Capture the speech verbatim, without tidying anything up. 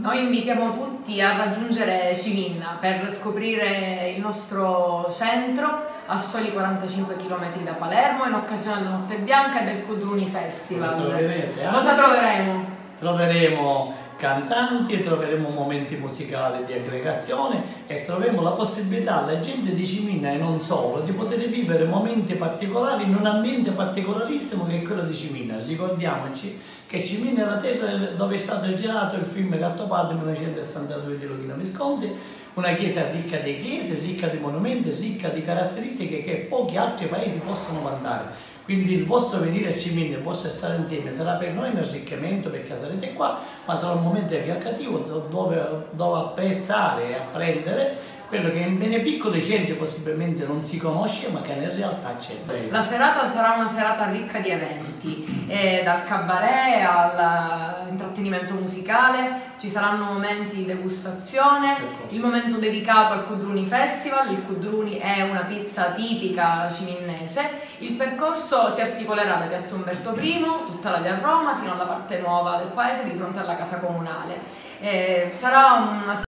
Noi invitiamo tutti a raggiungere Ciminna per scoprire il nostro centro a soli quarantacinque chilometri da Palermo in occasione della Notte Bianca e del Codruni Festival. Troverete, eh? Cosa troveremo? Troveremo cantanti, troveremo momenti musicali di aggregazione e troveremo la possibilità alla gente di Ciminna e non solo di poter vivere momenti particolari in un ambiente particolarissimo che è quello di Ciminna. Ricordiamoci che Ciminna è la terra dove è stato girato il film Gattopardo millenovecentosessantadue di Luchino Visconti, una chiesa ricca di chiese, ricca di monumenti, ricca di caratteristiche che pochi altri paesi possono vantare. Quindi il vostro venire a Ciminna, il vostro stare insieme sarà per noi un arricchimento perché sarete qua, ma sarà un momento educativo dove, dove apprezzare e apprendere quello che in bene piccoli centri possibilmente non si conosce ma che in realtà c'è. La serata sarà una serata ricca di eventi, eh, dal cabaret all'intrattenimento musicale, ci saranno momenti di degustazione, il momento dedicato al Codruni Festival. Il Codruni è una pizza tipica ciminnese. Il percorso si articolerà da Piazza Umberto primo, tutta la via Roma, fino alla parte nuova del paese di fronte alla Casa Comunale. Eh, sarà una